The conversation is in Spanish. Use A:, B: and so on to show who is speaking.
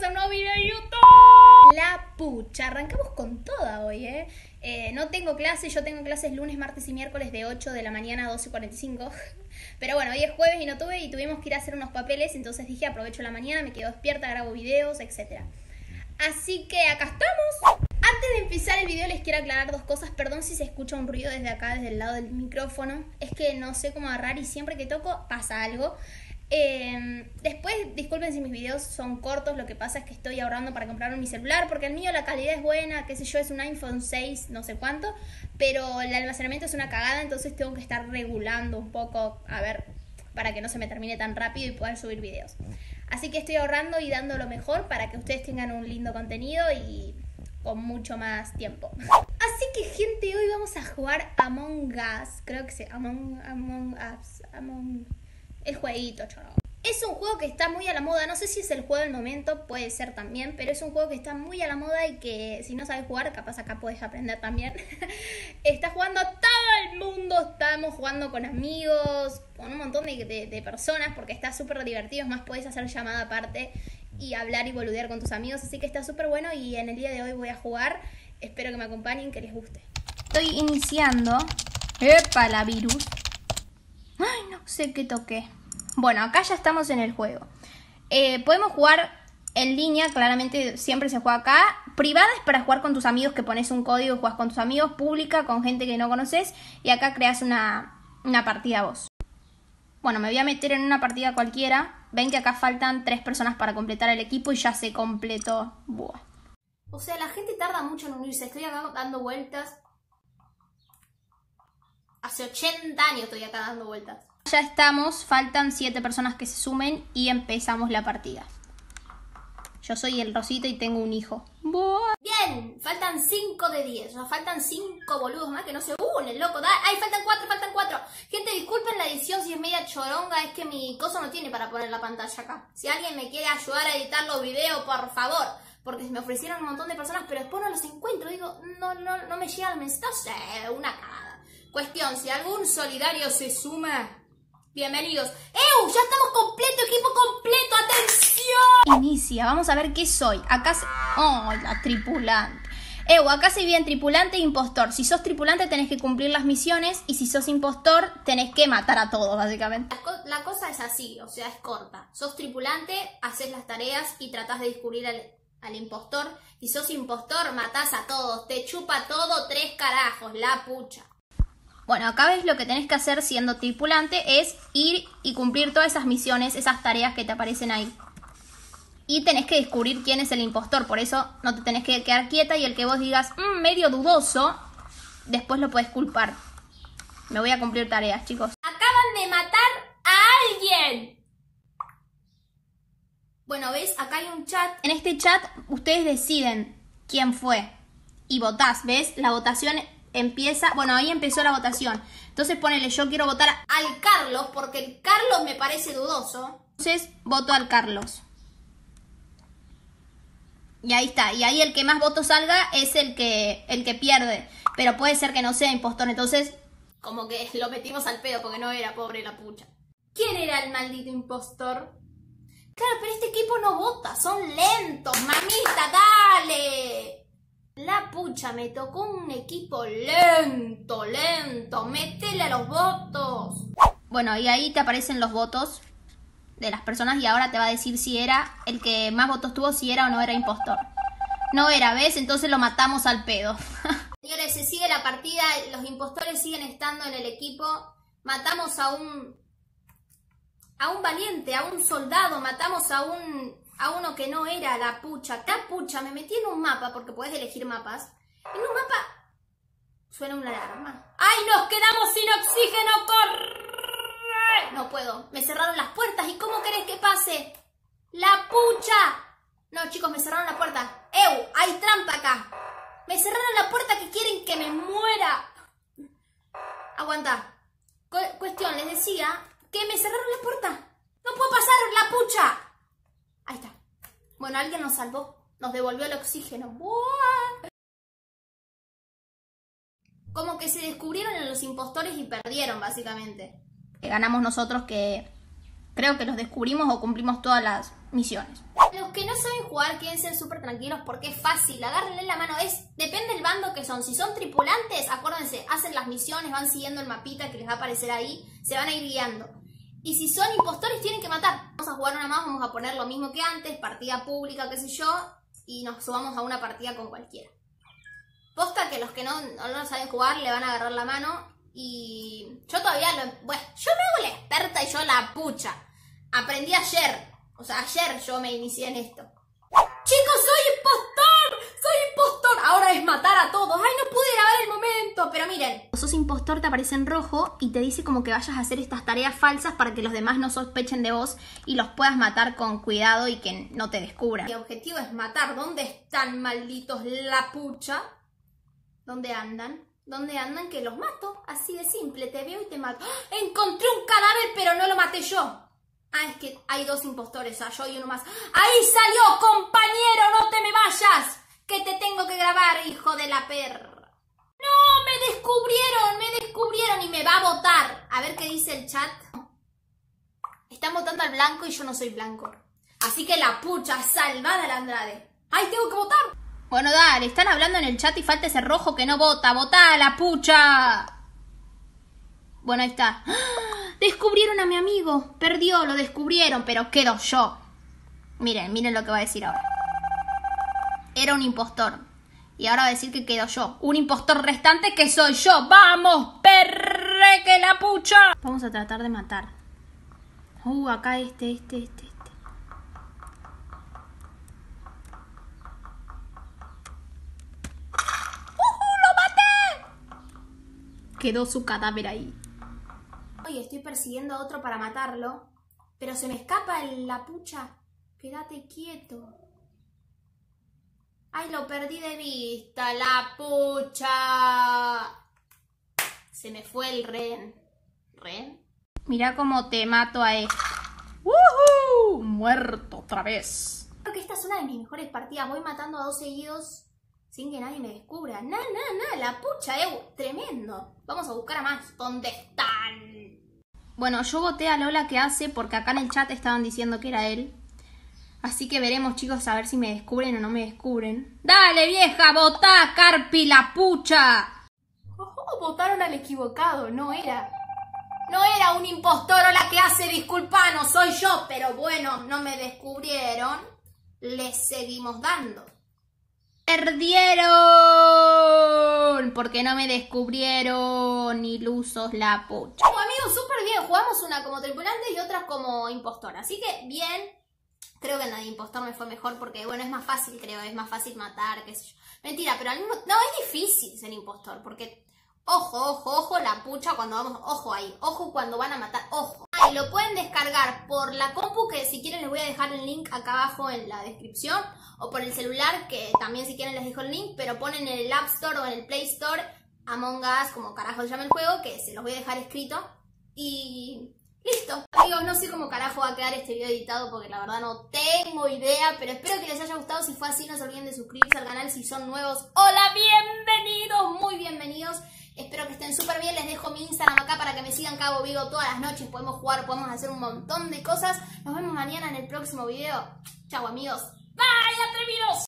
A: a un nuevo video de YouTube. La pucha, arrancamos con toda hoy, no tengo clases, yo tengo clases lunes, martes y miércoles de 8 de la mañana a 12:45. Pero bueno, hoy es jueves y no tuve y tuvimos que ir a hacer unos papeles, entonces dije aprovecho la mañana, me quedo despierta, grabo videos, etc. Así que acá estamos. Antes de empezar el video les quiero aclarar dos cosas. Perdón si se escucha un ruido desde acá, desde el lado del micrófono. Es que no sé cómo agarrar y siempre que toco pasa algo. Después, disculpen si mis videos son cortos. Lo que pasa es que estoy ahorrando para comprarme mi celular, porque el mío la calidad es buena, qué sé yo, es un iPhone 6, no sé cuánto, pero el almacenamiento es una cagada, entonces tengo que estar regulando un poco, a ver, para que no se me termine tan rápido y poder subir videos. Así que estoy ahorrando y dando lo mejor para que ustedes tengan un lindo contenido y con mucho más tiempo. Así que gente, hoy vamos a jugar Among Us. Creo que se Among el jueguito, choro. Es un juego que está muy a la moda. No sé si es el juego del momento, puede ser también, pero es un juego que está muy a la moda y que si no sabes jugar, capaz acá puedes aprender también. Está jugando todo el mundo. Estamos jugando con amigos, con un montón de personas, porque está súper divertido. Es más, puedes hacer llamada aparte y hablar y boludear con tus amigos, así que está súper bueno y en el día de hoy voy a jugar. Espero que me acompañen, que les guste. Estoy iniciando. ¡Epa, la virus! Ay, no sé qué toqué. Bueno, acá ya estamos en el juego. Podemos jugar en línea, claramente siempre se juega acá. Privada es para jugar con tus amigos, que pones un código y juegas con tus amigos. Pública, con gente que no conoces. Y acá creas una partida vos. Bueno, me voy a meter en una partida cualquiera. Ven que acá faltan 3 personas para completar el equipo y ya se completó. Buah. O sea, la gente tarda mucho en unirse. Estoy acá dando vueltas. Hace 80 años estoy acá dando vueltas. Ya estamos, faltan 7 personas que se sumen y empezamos la partida. Yo soy el Rosito y tengo un hijo. ¡Buah! Bien, faltan 5 de 10. O sea, faltan 5 boludos más que no se unen, loco. ¡Ay, faltan 4! Gente, disculpen la edición si es media choronga. Es que mi coso no tiene para poner la pantalla acá. Si alguien me quiere ayudar a editar los videos, por favor. Porque me ofrecieron un montón de personas, pero después no los encuentro. Digo, no me llega el mensaje. No sé, una cagada. Cuestión, si algún solidario se suma, bienvenidos. ¡Ew! Ya estamos completo, equipo completo. ¡Atención! Inicia, vamos a ver qué soy. Acá se... ¡Oh, la tripulante! Acá se bien tripulante e impostor. Si sos tripulante tenés que cumplir las misiones y si sos impostor tenés que matar a todos, básicamente. La cosa es así, o sea, es corta. Sos tripulante, haces las tareas y tratás de descubrir al impostor. Si sos impostor, matás a todos. Te chupa todo 3 carajos, la pucha. Bueno, acá ves lo que tenés que hacer siendo tripulante es ir y cumplir todas esas misiones, esas tareas que te aparecen ahí. Y tenés que descubrir quién es el impostor, por eso no te tenés que quedar quieta y el que vos digas, medio dudoso, después lo podés culpar. Me voy a cumplir tareas, chicos. Acaban de matar a alguien. Bueno, ¿ves? Acá hay un chat. En este chat ustedes deciden quién fue y votás, ¿ves? La votación empieza, bueno, ahí empezó la votación. Entonces ponele, yo quiero votar al Carlos porque el Carlos me parece dudoso. Entonces voto al Carlos. Y ahí está, y ahí el que más votos salga es el que pierde. Pero puede ser que no sea impostor, entonces como que lo metimos al pedo porque no era, pobre la pucha. ¿Quién era el maldito impostor? Claro, pero este equipo no vota, son lentos, mamita, dale. La pucha, me tocó un equipo lento, métele a los votos. Bueno, y ahí te aparecen los votos de las personas y ahora te va a decir si era el que más votos tuvo, si era o no era impostor. No era, ¿ves? Entonces lo matamos al pedo. Señores, se sigue la partida, los impostores siguen estando en el equipo. Matamos a un valiente, a un soldado, matamos a uno que no era la pucha. La pucha, me metí en un mapa, porque podés elegir mapas. En un mapa suena una alarma. ¡Ay, nos quedamos sin oxígeno! ¡Corre! No puedo, me cerraron las puertas. ¿Y cómo querés que pase? ¡La pucha! No, chicos, me cerraron la puerta. ¡Ew! Hay trampa acá. Me cerraron la puerta, que quieren que me muera. Aguanta. Cuestión, les decía que me cerraron la puerta. No puedo pasar, la pucha. Ahí está. Bueno, alguien nos salvó. Nos devolvió el oxígeno. ¡Buah! Como que se descubrieron en los impostores y perdieron, básicamente. Ganamos nosotros, que creo que los descubrimos o cumplimos todas las misiones. El los que no saben jugar, quédense súper tranquilos porque es fácil. Agárrenle la mano. Depende del bando que son. Si son tripulantes, acuérdense, hacen las misiones, van siguiendo el mapita que les va a aparecer ahí. Se van a ir guiando. Y si son impostores, tienen que matar. Vamos a jugar una más, vamos a poner lo mismo que antes. Partida pública, qué sé yo. Y nos subamos a una partida con cualquiera. Posta que los que no saben jugar le van a agarrar la mano. Y yo todavía bueno, yo me hago la experta y yo la pucha. Aprendí ayer. O sea, ayer yo me inicié en esto. ¡Chicos, soy impostor! ¡Soy impostor! Ahora es matar a todos. ¡Ay, no pude grabar el momento! Pero miren. Cuando sos impostor te aparece en rojo y te dice como que vayas a hacer estas tareas falsas para que los demás no sospechen de vos y los puedas matar con cuidado y que no te descubran. Mi objetivo es matar. ¿Dónde están, malditos la pucha? ¿Dónde andan? ¿Dónde andan? Que los mato. Así de simple. Te veo y te mato. ¡Oh! Encontré un cadáver, pero no lo maté yo. Ah, es que hay dos impostores, yo y uno más. ¡Ahí salió, compañero! ¡No te me vayas! Que te tengo que grabar, hijo de la perra. ¡No! ¡Me descubrieron! Y me va a votar. A ver qué dice el chat. Están votando al blanco y yo no soy blanco. Así que la pucha, salvada la Andrade. ¡Ay, tengo que votar! Bueno, dale, están hablando en el chat y falta ese rojo que no vota. ¡Votá, la pucha! Bueno, ahí está. Descubrieron a mi amigo. Perdió, lo descubrieron, pero quedo yo. Miren lo que va a decir ahora. Era un impostor. Y ahora va a decir que quedo yo. Un impostor restante que soy yo. ¡Vamos, perre que la pucha! Vamos a tratar de matar. Acá este. ¡Lo maté! Quedó su cadáver ahí. Y estoy persiguiendo a otro para matarlo, pero se me escapa la pucha. Quédate quieto. Ay, lo perdí de vista, la pucha. Se me fue el rehén. ¿Rehén? Mirá cómo te mato a él. ¡Woohoo! Muerto otra vez. Creo que esta es una de mis mejores partidas. Voy matando a 2 seguidos sin que nadie me descubra. La pucha, tremendo. Vamos a buscar a más. ¿Dónde están? Bueno, yo voté a Lola que hace porque acá en el chat estaban diciendo que era él. Así que veremos, chicos, a ver si me descubren o no me descubren. ¡Dale, vieja! ¡Votá, Carpi, la pucha! Votaron al equivocado, no era. No era un impostor o la que hace, disculpa, no soy yo. Pero bueno, no me descubrieron. Les seguimos dando. ¡Perdieron! Porque no me descubrieron, ilusos la pucha. Bueno, amigos, súper bien. Jugamos una como tripulante y otra como impostor. Así que bien. Creo que en la de impostor me fue mejor porque, bueno, es más fácil, creo. Es más fácil matar, qué sé yo. Mentira, pero al mismo... No, es difícil ser impostor porque... Ojo, la pucha cuando vamos... Ojo ahí, ojo cuando van a matar, ojo. Y lo pueden descargar por la compu, que si quieren les voy a dejar el link acá abajo en la descripción. O por el celular, que también si quieren les dejo el link. Pero ponen en el App Store o en el Play Store Among Us, como carajo se llama el juego, que se los voy a dejar escrito. Y... listo. Amigos, no sé cómo carajo va a quedar este video editado porque la verdad no tengo idea. Pero espero que les haya gustado. Si fue así, no se olviden de suscribirse al canal si son nuevos. ¡Hola! ¡Bienvenidos! Muy bienvenidos. Espero que estén súper bien. Les dejo mi Instagram acá para que me sigan, que hago vivo todas las noches. Podemos jugar, podemos hacer un montón de cosas. Nos vemos mañana en el próximo video. Chau, amigos. ¡Bye, atrevidos!